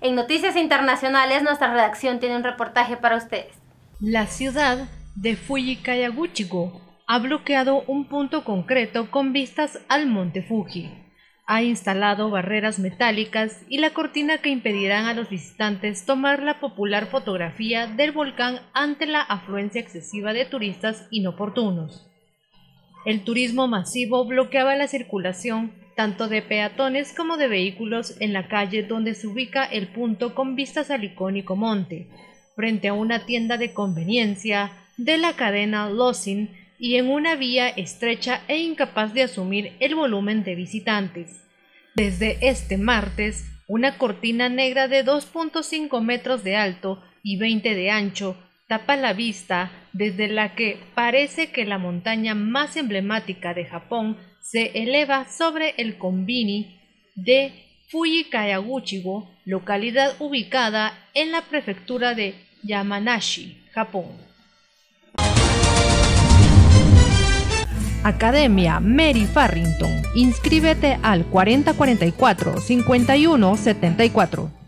En Noticias Internacionales, nuestra redacción tiene un reportaje para ustedes. La ciudad de Fujikayaguchigo ha bloqueado un punto concreto con vistas al monte Fuji. Ha instalado barreras metálicas y la cortina que impedirán a los visitantes tomar la popular fotografía del volcán ante la afluencia excesiva de turistas inoportunos. El turismo masivo bloqueaba la circulación tanto de peatones como de vehículos en la calle donde se ubica el punto con vistas al icónico monte, frente a una tienda de conveniencia de la cadena Lawson y en una vía estrecha e incapaz de asumir el volumen de visitantes. Desde este martes, una cortina negra de 2.5 metros de alto y 20 de ancho tapa la vista, desde la que parece que la montaña más emblemática de Japón se eleva sobre el Konbini de Fujikayaguchigo, localidad ubicada en la prefectura de Yamanashi, Japón. Academia Mary Farrington. Inscríbete al 4044 5174.